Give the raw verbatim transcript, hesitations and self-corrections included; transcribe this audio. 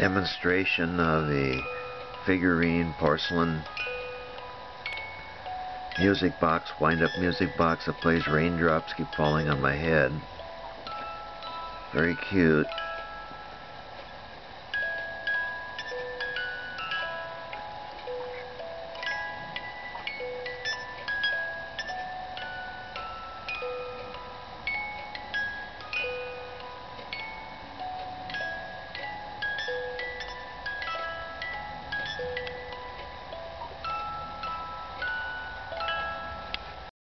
demonstration of a figurine porcelain music box, wind-up music box that plays Raindrops Keep Falling on My Head. Very cute.